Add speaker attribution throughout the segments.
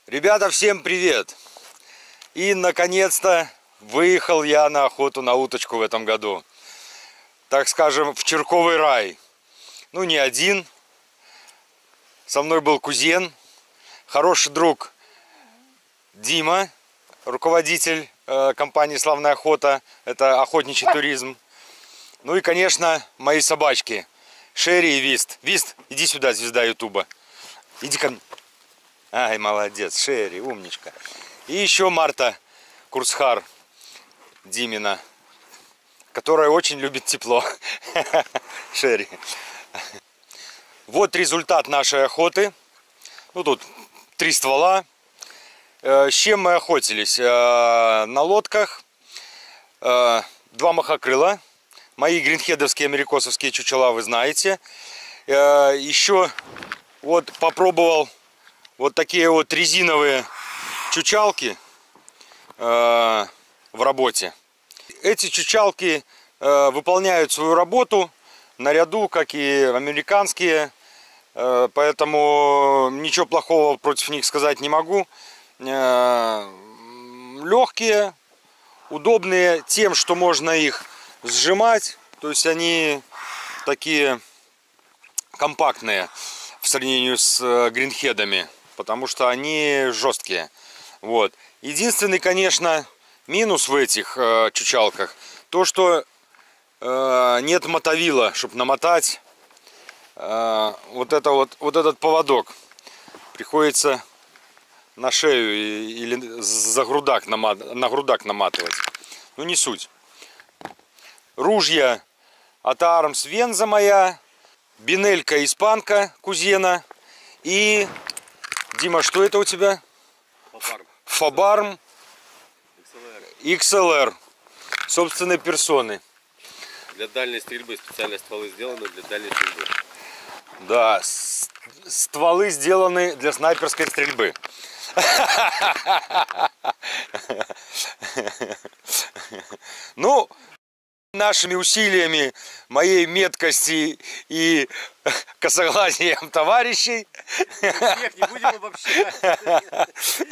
Speaker 1: Ребята, всем привет! И наконец-то выехал я на охоту на уточку в этом году. Так скажем, в Чирковый рай. Ну, не один. Со мной был кузен, хороший друг Дима, руководитель компании «Славная охота». Это охотничий туризм. Ну и, конечно, мои собачки Шерри и Вист. Вист, иди сюда, звезда Ютуба. Иди ко мне. Ай, молодец, Шерри, умничка. И еще Марта Курцхар Димина, которая очень любит тепло. Шерри. Вот результат нашей охоты. Ну, тут 3 ствола. С чем мы охотились? На лодках 2 махокрыла. Мои гринхедовские америкосовские чучела вы знаете. Еще вот попробовал вот такие вот резиновые чучалки в работе. Эти чучалки выполняют свою работу наряду, как и американские. Поэтому ничего плохого против них сказать не могу. Легкие, удобные тем, что можно их сжимать. То есть они такие компактные в сравнении с гринхедами, потому что они жесткие. Вот. Единственный, конечно, минус в этих чучалках то, что нет мотовила, чтобы намотать вот этот поводок. Приходится на шею или за грудак на грудак наматывать. Ну, не суть. Ружья от Армс Венза моя, бинелька испанка кузена и... Дима, что это у тебя? Фабарм XLR собственной персоны.
Speaker 2: Для дальней стрельбы специальные стволы сделаны для дальней стрельбы.
Speaker 1: Да, стволы сделаны для снайперской стрельбы. Ну, нашими усилиями, моей меткости и косоглазием товарищей
Speaker 2: Не будем обобщать.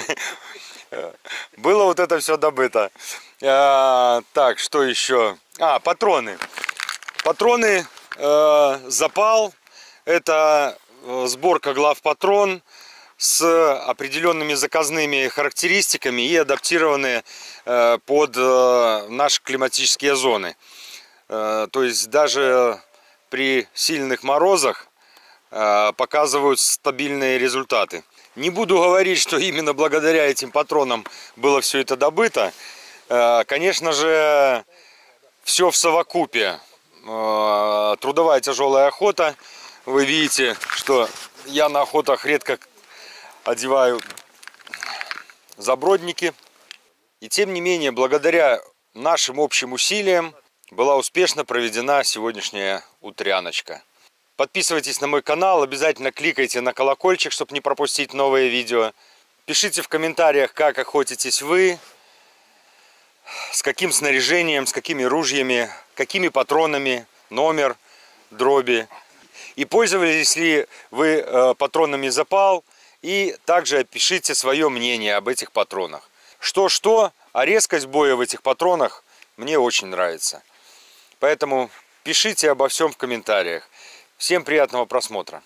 Speaker 1: было вот это все добыто. Так, что еще? Патроны. Патроны запал. Это сборка главпатрон с определенными заказными характеристиками и адаптированные под наши климатические зоны. То есть даже при сильных морозах показывают стабильные результаты. Не буду говорить, что именно благодаря этим патронам было все это добыто. Конечно же, все в совокупе. Трудовая тяжелая охота. Вы видите, что я на охотах редко одеваю забродники. И тем не менее, благодаря нашим общим усилиям была успешно проведена сегодняшняя утряночка. Подписывайтесь на мой канал, обязательно кликайте на колокольчик, чтобы не пропустить новые видео. Пишите в комментариях, как охотитесь вы, с каким снаряжением, с какими ружьями, какими патронами, номер, дроби. И пользовались ли вы патронами запал, и также пишите свое мнение об этих патронах. Что-что, а резкость боя в этих патронах мне очень нравится. Поэтому пишите обо всем в комментариях. Всем приятного просмотра.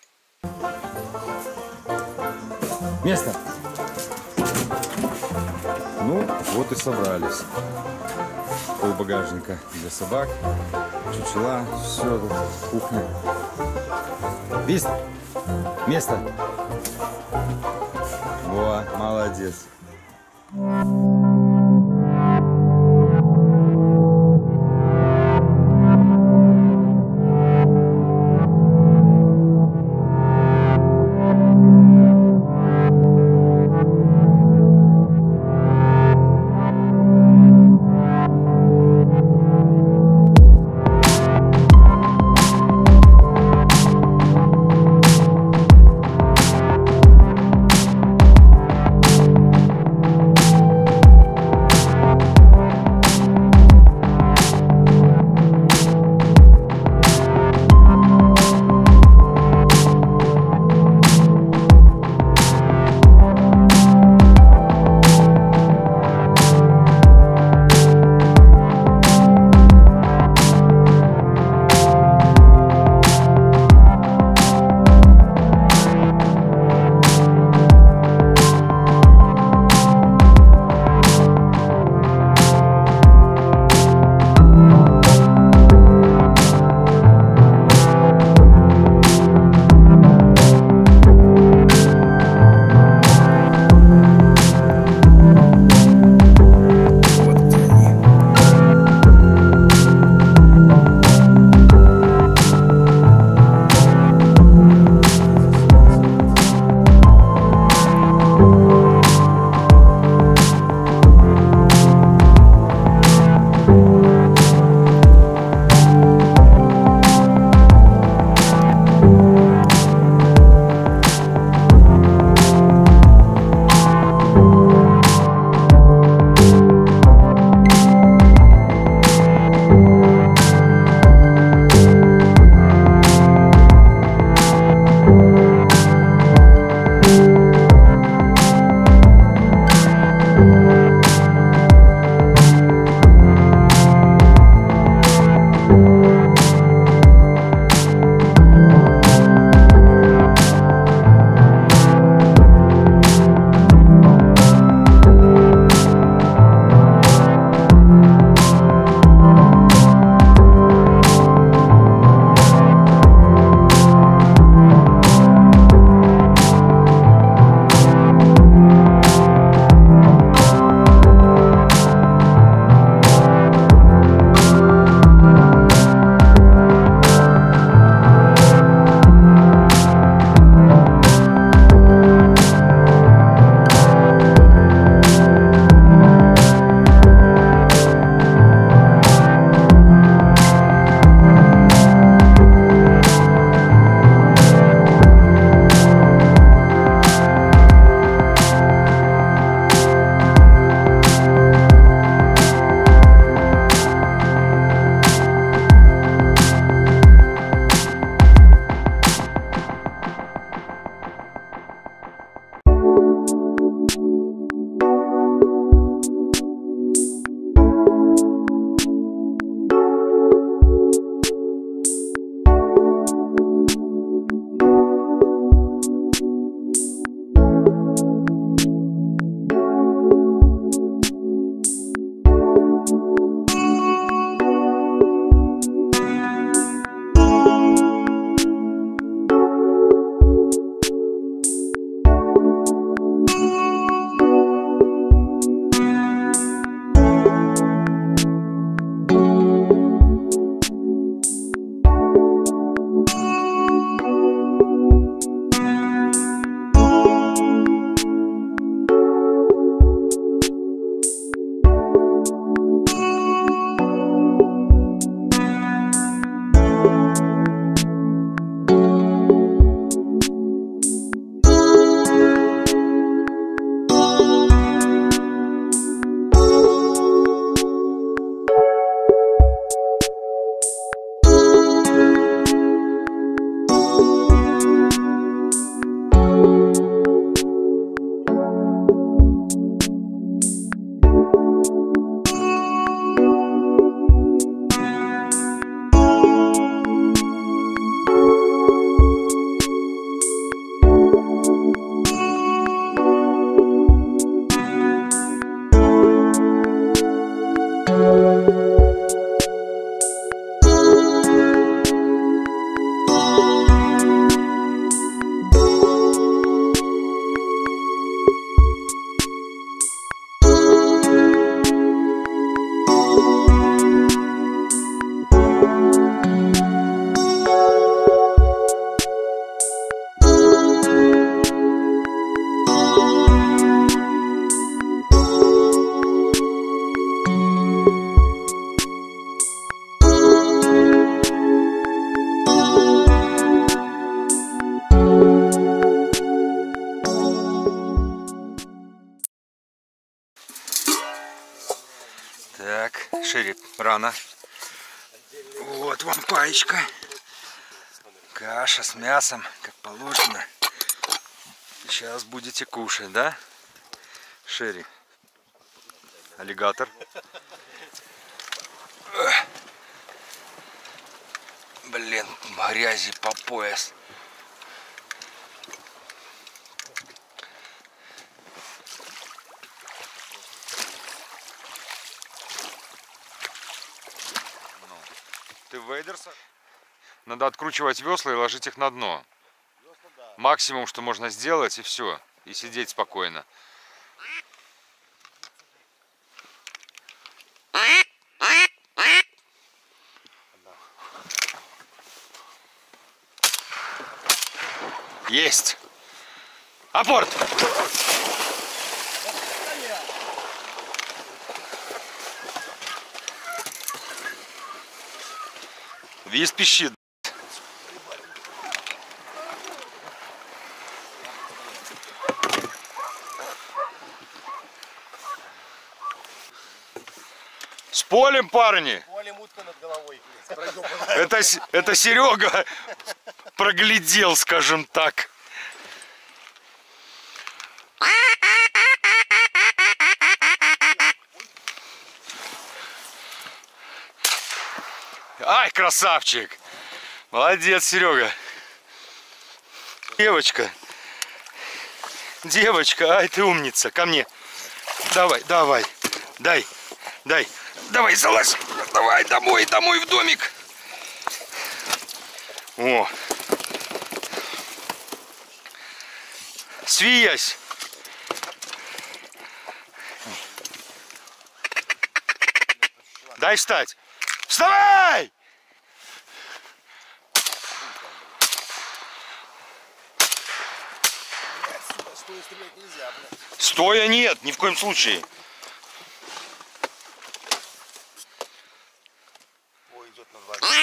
Speaker 1: Место. Ну, вот и собрались. Пол багажника для собак, чучела, все, кухня. Вист, место. Во, молодец. Так, шире, рано. Вот вам паечка. Каша с мясом, как положено. Сейчас будете кушать, да? Шире. Аллигатор. Блин, грязи по пояс. Ты в Вейдерса? Надо откручивать весла и ложить их на дно. Максимум, что можно сделать, и все. И сидеть спокойно. Есть! Апорт! Вис пищит. С полем, парни!
Speaker 3: Полем утка над головой.
Speaker 1: Это Серега проглядел, скажем так. Ай, красавчик! Молодец, Серега. Девочка. Девочка, ай, ты умница. Ко мне. Давай, давай. Дай, дай. Давай, залазь. Давай, домой, домой в домик. О. Свиясь. Дай встать. Вставай!
Speaker 3: Стоя стрелять нельзя, блядь.
Speaker 1: Стоя нет, ни в коем случае.
Speaker 3: Ой, идет над вами.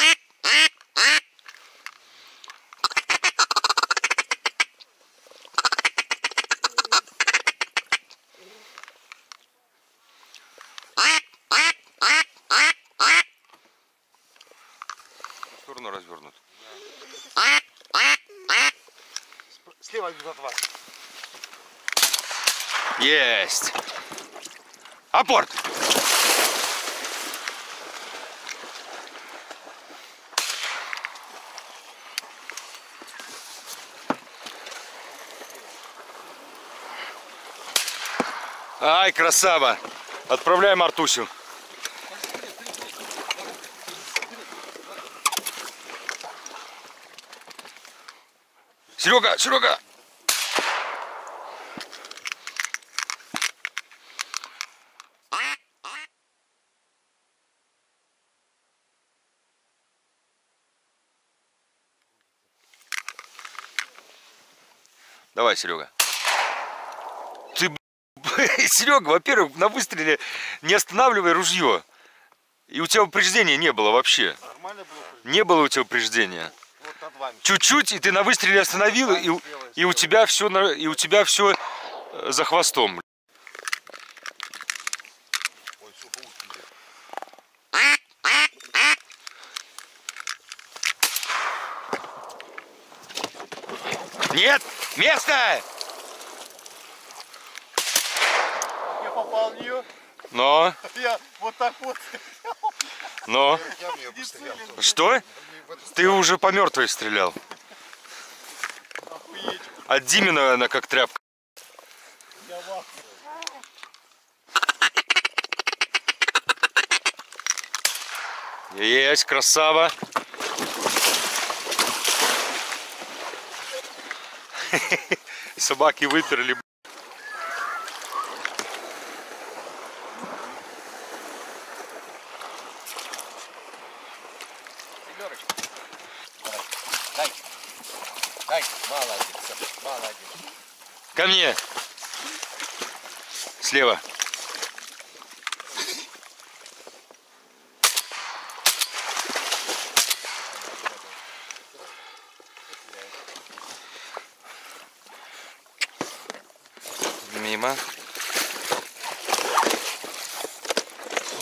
Speaker 1: В сторону развернут.
Speaker 3: Слева идут от вас.
Speaker 1: Есть. Апорт. Ай, красава. Отправляем Артусю. Серега, Серега. Давай, Серега. Ты, Серега, во-первых, на выстреле не останавливай ружье. И у тебя упреждения не было вообще.
Speaker 3: Нормально было?
Speaker 1: Не было у тебя упреждения.
Speaker 3: Вот над вами.
Speaker 1: Чуть-чуть, и ты на выстреле остановил, и у тебя все за хвостом.
Speaker 3: Ой, сука, утки идет.
Speaker 1: Нет! Место!
Speaker 3: Я попал в нее.
Speaker 1: Но,
Speaker 3: Я вот так вот.
Speaker 1: но.
Speaker 3: Я в нее пострелял.
Speaker 1: Что? Ты уже по мертвой стрелял.
Speaker 3: Охуеть.
Speaker 1: От Димина она как тряпка.
Speaker 3: Я в ахуе.
Speaker 1: Есть, красава. Собаки выперли.
Speaker 3: Семерочка. Дай. Дай. Молодец. Молодец.
Speaker 1: Ко мне. Слева. Мимо.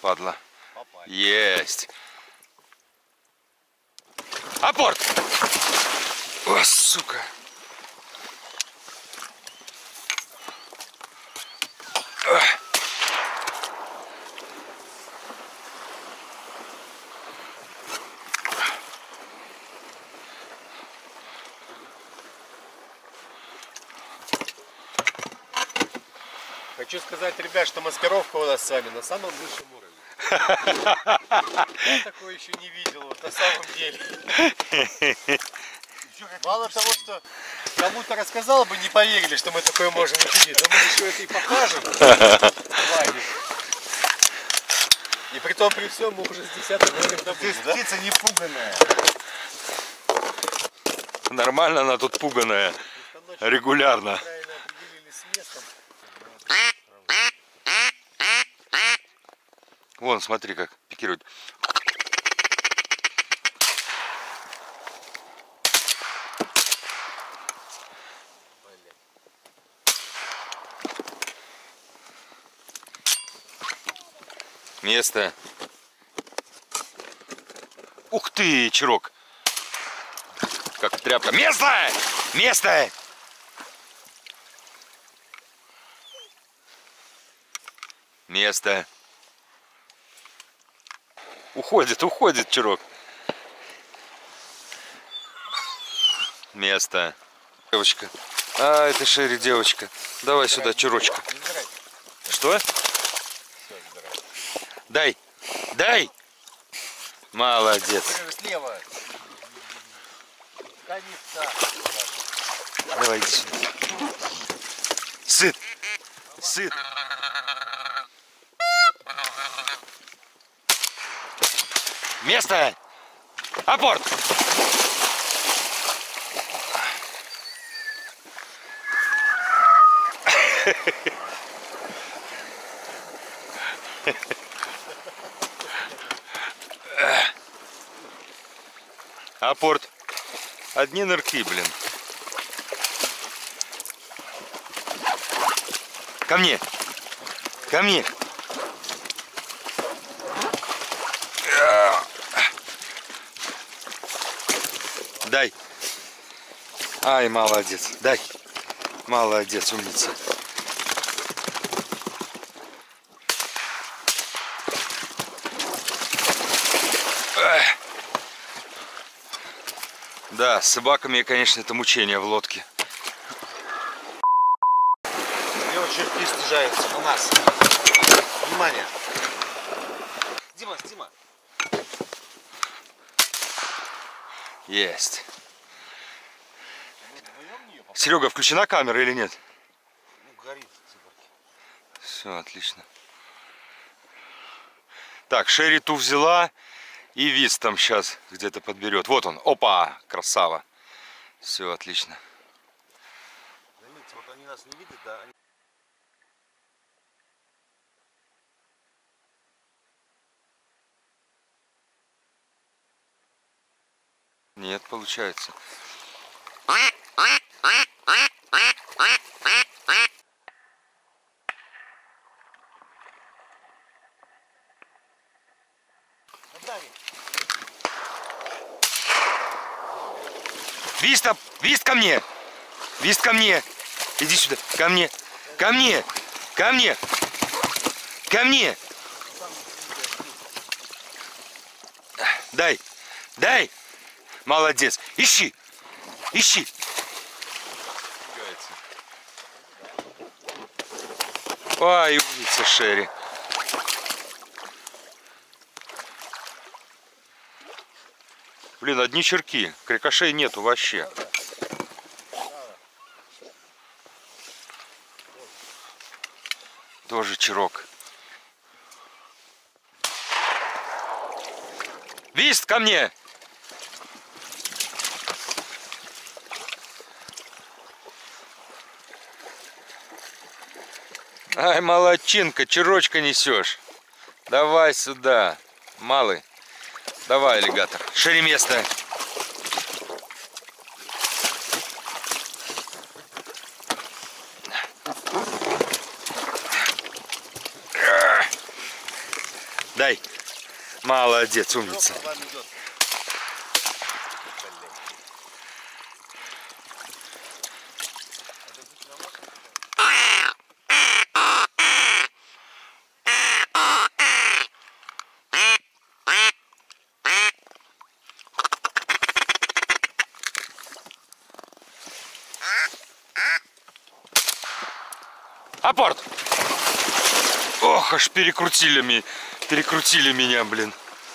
Speaker 1: падла.
Speaker 3: Попали.
Speaker 1: Есть. Апорт! О, сука.
Speaker 3: Хочу сказать, ребят, что маскировка у нас с вами на самом высшем уровне. Я такое еще не видел, вот на самом деле. Мало того, что кому-то рассказал бы, не поверили, что мы такое можем учудить, но мы еще это и покажем. Ваге. И при том, при всем, мы уже с 10-м говорим, да? Птица не пуганая.
Speaker 1: Нормально она тут пуганая. Регулярно.
Speaker 3: Правильно определили с местом.
Speaker 1: Вон, смотри, как пикирует. Место. Ух ты, чирок. Как тряпка. Место! Место! Место. Уходит, уходит чирок. Место. Девочка. А, это Шерри, девочка. Давай сюда, чирочка. Что? Дай. Дай. Молодец.
Speaker 3: Слева. Конечно.
Speaker 1: Давай, иди сюда. Сыт. Сыт. Место. Апорт. Апорт. Одни нырки, блин. Ко мне. Ко мне. Дай. Ай, молодец. Дай. Молодец, умница. Да, с собаками, конечно, это мучение в лодке.
Speaker 3: Девочки снижаются на нас. Внимание. Дима, Дима.
Speaker 1: Есть. Серега, включена камера или нет?
Speaker 3: Ну, горит.
Speaker 1: Все, отлично. Так, Шерри ту взяла. И Виз там сейчас где-то подберет. Вот он. Опа! Красава. Все, отлично.
Speaker 3: Заметьте, вот они нас не видят, да?
Speaker 1: Нет, получается. Виста, Вист ко мне! Вист ко мне! Иди сюда, ко мне! Ко мне! Ко мне! Ко мне! Дай! Дай! Молодец! Ищи! Ищи! Ой, умница, Шерри! Блин, одни черки. Крикошей нету вообще. Тоже черок. Вист, ко мне! Ай, молодчинка, черочка несешь. Давай сюда, малый. Давай, аллигатор. Шире место. Дай. Молодец, умница.
Speaker 3: Вам идет.
Speaker 1: Апорт! Ох, аж перекрутили меня, блин.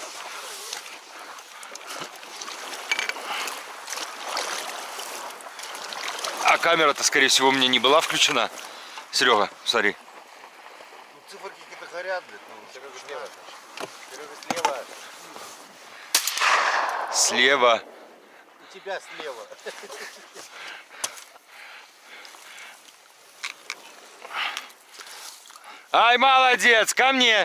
Speaker 1: А камера-то, скорее всего, у меня не была включена. Серега, смотри.
Speaker 3: Ну, циферки какие-то горят, блядь. Ну, Серега слева. Серега слева.
Speaker 1: Слева.
Speaker 3: У тебя слева.
Speaker 1: Ай, молодец, ко мне.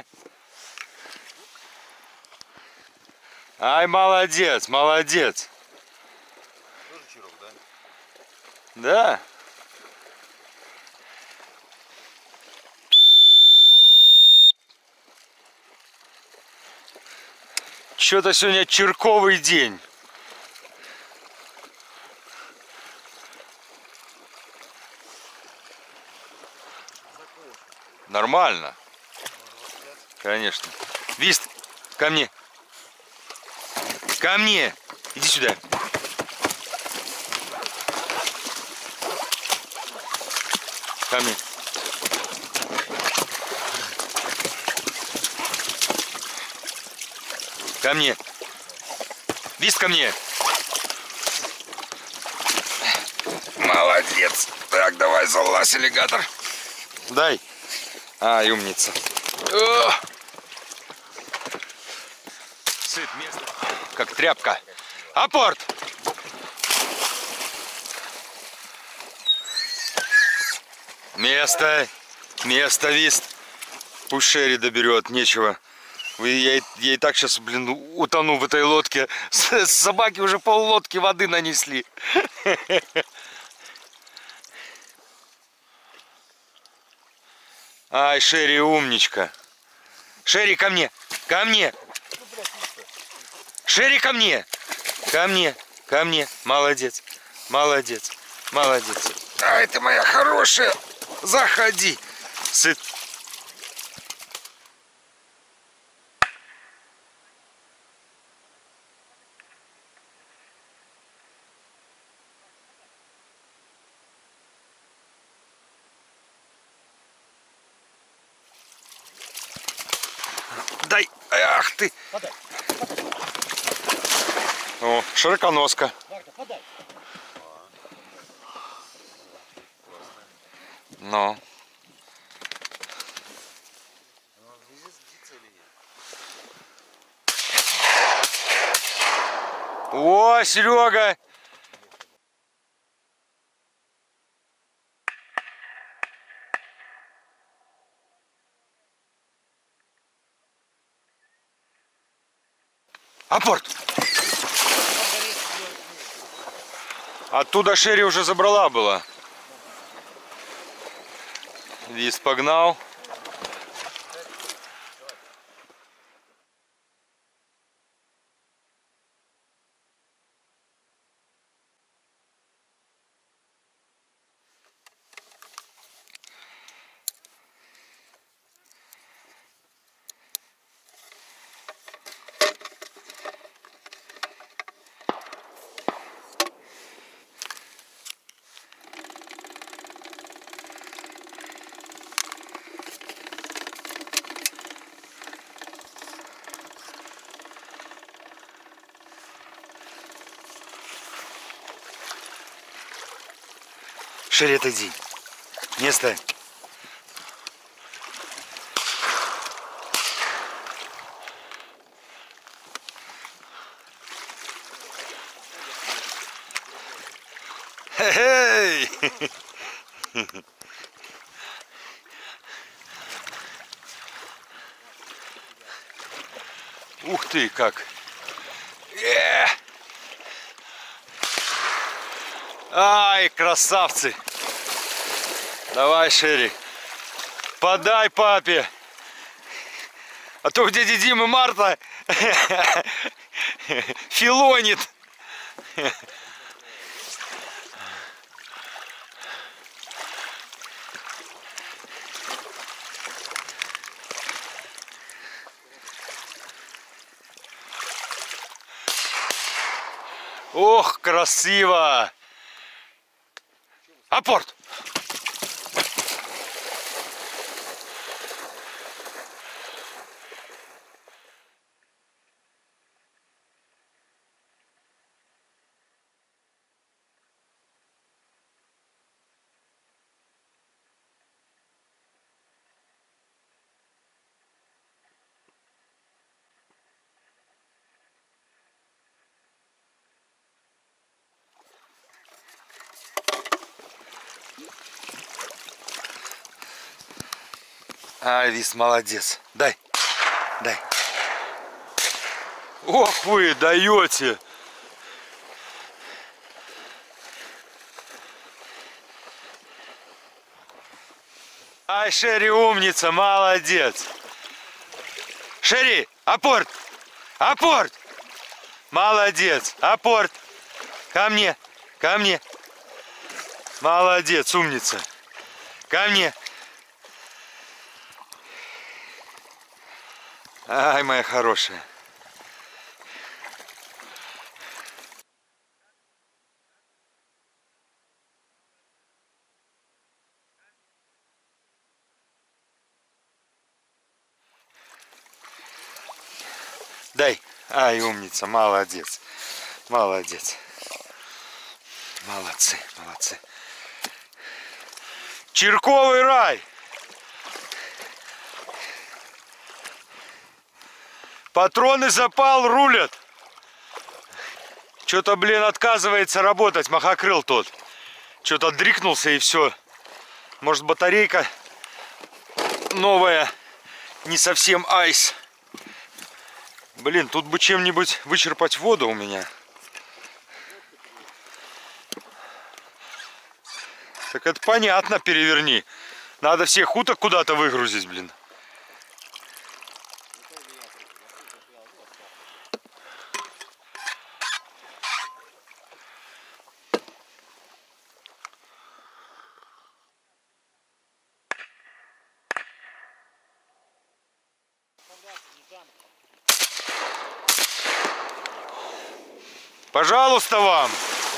Speaker 1: Ай, молодец, молодец.
Speaker 3: Тоже чирок, да?
Speaker 1: Да. Что-то сегодня чирковый день. Нормально. Конечно. Вист, ко мне. Ко мне. Иди сюда. Ко мне. Ко мне. Вист, ко мне. Молодец. Так, давай, залазь, аллигатор. Дай. Ай, умница. Сыт, место. Как тряпка. Апорт. Место. Место, Вист. Пусть Шерри доберет, нечего. Я и так сейчас, блин, утону в этой лодке. Собаки уже пол-лодки воды нанесли. Ай, Шерри, умничка. Шерри, ко мне. Ко мне. Шерри, ко мне. Ко мне. Ко мне. Молодец. Молодец. Молодец. Ай, ты моя хорошая. Заходи. Сыт. Дай. Ах ты.
Speaker 3: Подай.
Speaker 1: О, широконоска.
Speaker 3: Марка, подай.
Speaker 1: Ну. О, Серега. Апорт. Оттуда Шерри уже забрала была. Вист погнал. Шерри, отойди. Место. Хе-хей! Ух ты, как! Ай, красавцы! Давай, Шерри, подай папе! А то у дяди Димы Марта филонит. Ох, красиво! Апорт! Вис, молодец. Дай. Дай. Ох вы даете. Ай, Шерри умница, молодец. Шерри, апорт. Апорт. Молодец. Апорт. Ко мне. Ко мне. Молодец, умница. Ко мне. Ай, моя хорошая. Дай. Ай, умница, молодец. Молодец. Молодцы, молодцы. Чирковый рай. Патроны запал, рулят. Что-то, блин, отказывается работать махокрыл тот. Что-то дрикнулся и все. Может, батарейка новая, не совсем айс. Блин, тут бы чем-нибудь вычерпать воду у меня. Так это понятно, переверни. Надо всех уток куда-то выгрузить, блин. Пожалуйста, вам.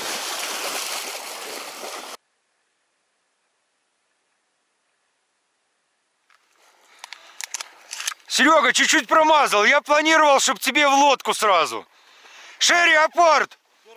Speaker 1: Серега, чуть-чуть промазал. Я планировал, чтобы тебе в лодку сразу. Шерри, апорт!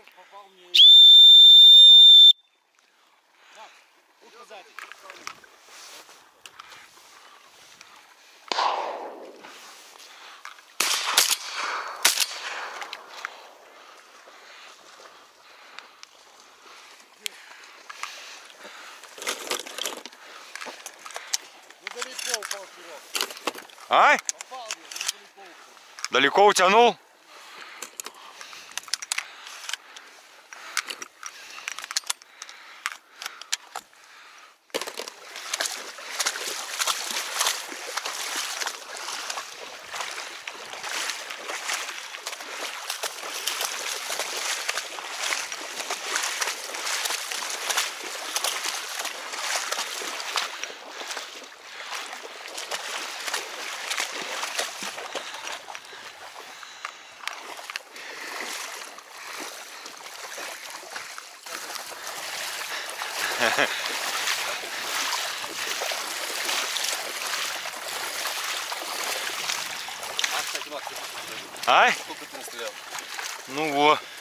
Speaker 1: А? Далеко утянул? А?
Speaker 2: Сколько ты настрелял?
Speaker 1: Ну вот.